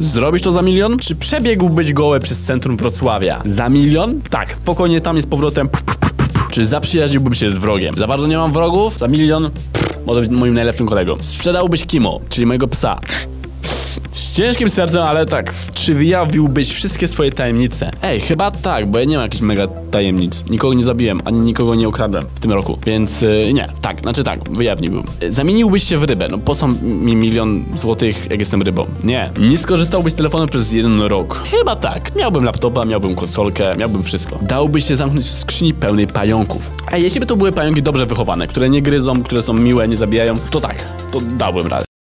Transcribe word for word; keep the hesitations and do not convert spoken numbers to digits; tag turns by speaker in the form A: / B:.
A: Zrobisz to za milion? Czy przebiegłbyś gołe przez centrum Wrocławia? Za milion? Tak, spokojnie tam jest powrotem. Czy zaprzyjaźniłbym się z wrogiem? Za bardzo nie mam wrogów? Za milion? Może być moim najlepszym kolegą. Sprzedałbyś Kimo, czyli mojego psa. Z ciężkim sercem, ale tak. Czy wyjawiłbyś wszystkie swoje tajemnice? Ej, chyba tak, bo ja nie mam jakichś mega tajemnic. Nikogo nie zabiłem, ani nikogo nie ukradłem w tym roku. Więc yy, nie, tak, znaczy tak, wyjawniłbym. Zamieniłbyś się w rybę, no po co mi milion złotych, jak jestem rybą? Nie. Nie skorzystałbyś z telefonu przez jeden rok? Chyba tak. Miałbym laptopa, miałbym konsolkę, miałbym wszystko. Dałbyś się zamknąć w skrzyni pełnej pająków. A jeśli by to były pająki dobrze wychowane, które nie gryzą, które są miłe, nie zabijają, to tak, to dałbym radę.